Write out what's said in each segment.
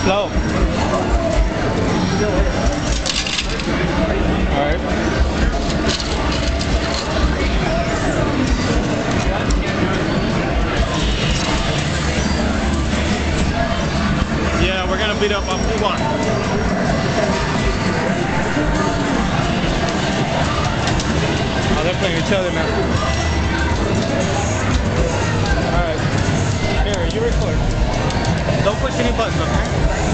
Slow. Alright. Yeah, we're gonna beat up on Puma. Oh, they're playing each other now. Alright. Here, you record. Don't push any buttons, okay?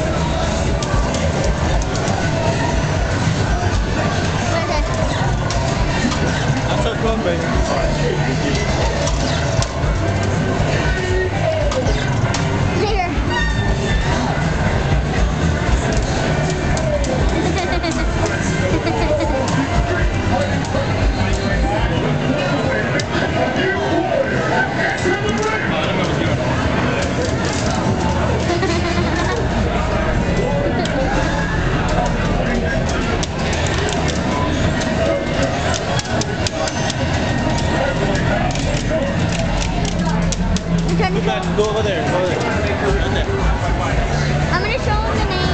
That's so close, baby. Go over there. Go over there. Right there. I'm gonna show him the name.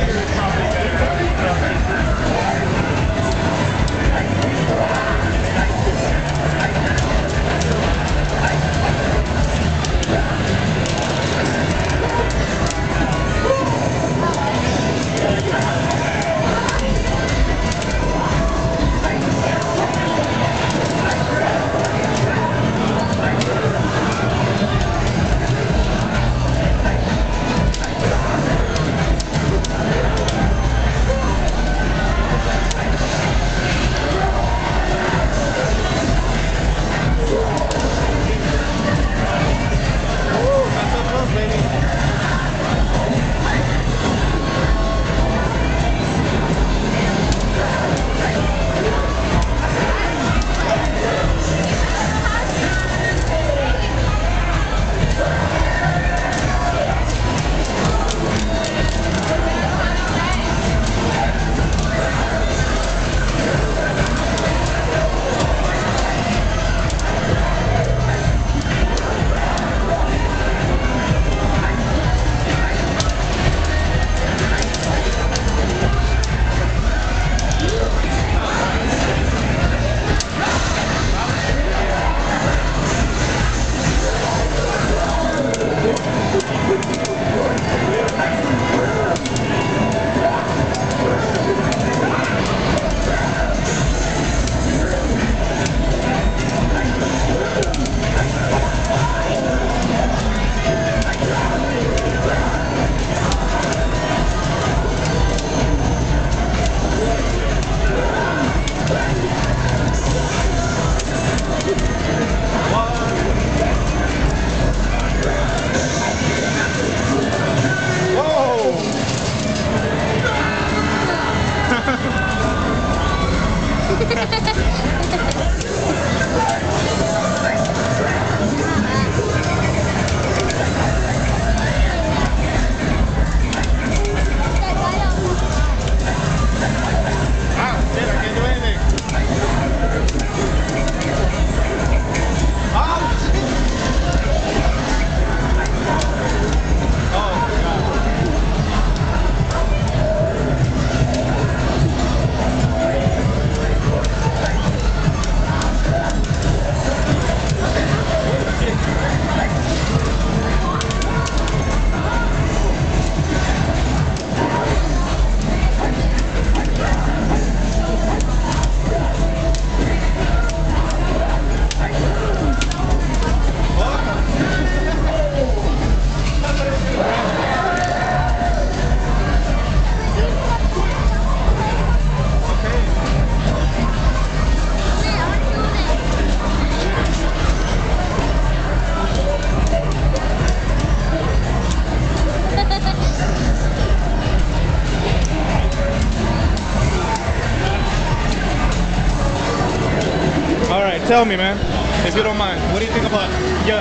Tell me, man, if you don't mind, what do you think about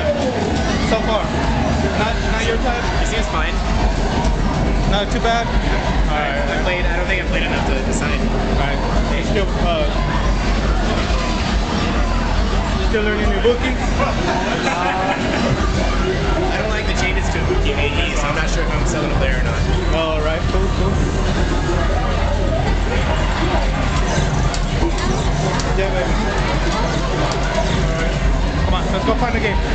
so far? Not your type? It seems fine. Not too bad? Alright. I don't think I played enough to decide. Alright. Still learning new Ibuki? I don't like the changes to Ibuki AE, so I'm not sure if I'm still going to play or not. Oh, Let's go find the game.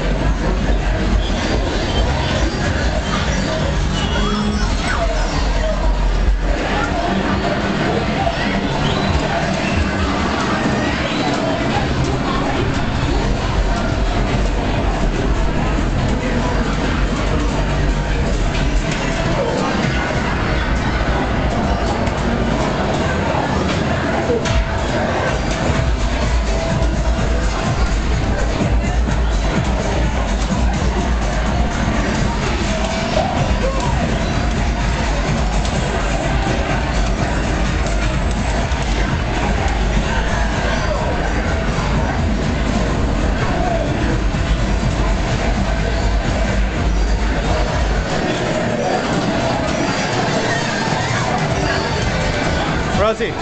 Rosie.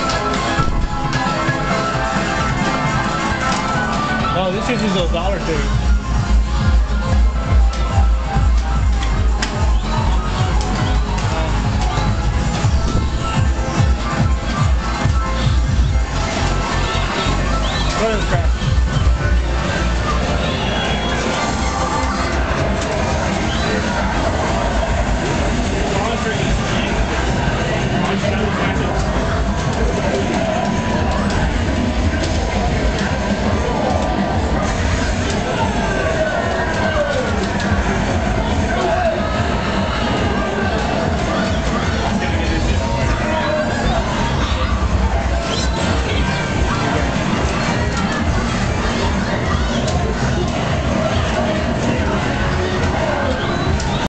Oh, this is a dollar thing.